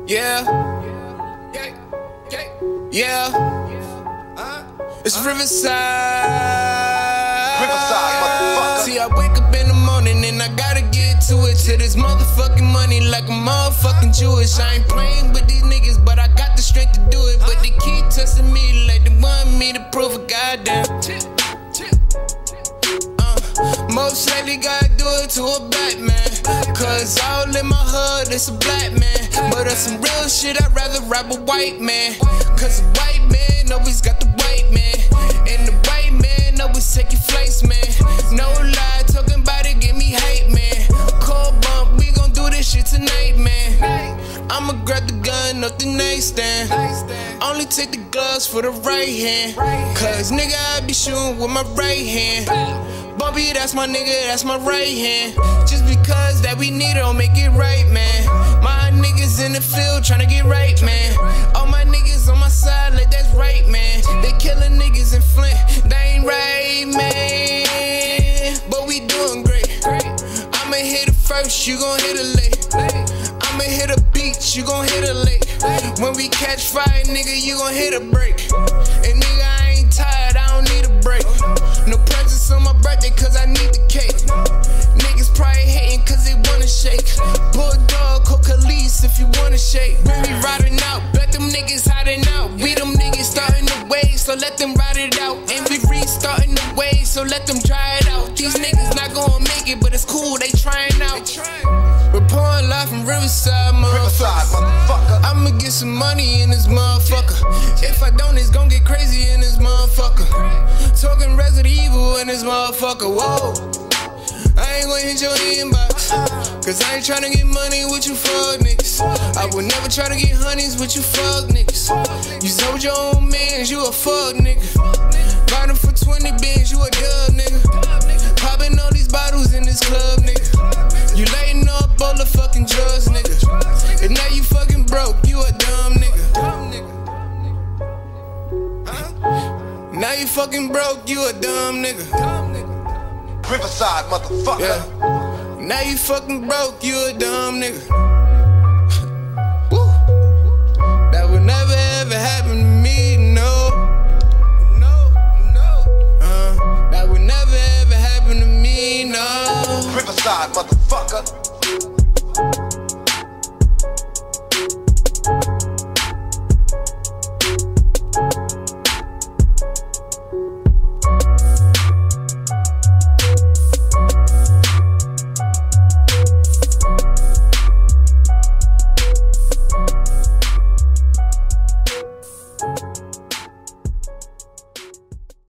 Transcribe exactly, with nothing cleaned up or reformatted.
Yeah, yeah, it's Riverside. Riverside, motherfucker. See, I wake up in the morning and I gotta get to it. To this motherfucking money like a motherfucking Jewish. I ain't playing with these niggas, but I got the strength to do it. But they keep testing me like they want me to prove a goddamn. Uh, most likely gotta do it to a black man. Cause all in my hood, it's a black man. But on some real shit, I'd rather rob a white man. Cause a white man always got the white man. And the white man always take your flights, man. No lie, talking about it, give me hype, man. Cold bump, we gon' do this shit tonight, man. I'ma grab the gun off the nightstand. Only take the gloves for the right hand. Cause nigga, I be shooting with my right hand. Bumpy, that's my nigga, that's my right hand. Just because that we need it don't make it right, man. My niggas in the field tryna get right, man. All my niggas on my side like that's right, man. They killing niggas in Flint, that ain't right, man. But we doing great. I'ma hit it first, you gon' hit it late. I'ma hit a beach, you gon' hit it late. When we catch fire, nigga, you gon' hit a break. And nigga, I ain't tired, I don't need a break. No presents on my birthday, cause I need the cake. Niggas probably hating cause they wanna shake. Bulldog, Coca-Lease if you wanna shake. When we riding out, bet them niggas hiding out. We them niggas starting the wave, so let them ride it out. And we restarting the wave, so let them try it out. These niggas not gonna make it, but it's cool, they trying out. We're pouring live from Riverside, motherfucker. I'ma get some money in this motherfucker. If I don't, it's gon' get crazy in this motherfucker. Talking Resident Evil in this motherfucker, whoa. I ain't gonna hit your inbox, cause I ain't tryna get money with you fuck niggas. I would never try to get honeys with you fuck niggas. You sold your own mans, you a fuck nigga. Riding for twenty bands, you a dub nigga. Popping all these bottles in this club, nigga. You lighting up all the fucking drugs, nigga. And now you fucking broke, you a dumb nigga. Now you fucking broke, you a dumb nigga. Riverside, motherfucker. Yeah. Now you fucking broke, you a dumb nigga. Woo. That would never ever happen to me, no. No, no. Uh, that would never ever happen to me, no. Riverside, motherfucker.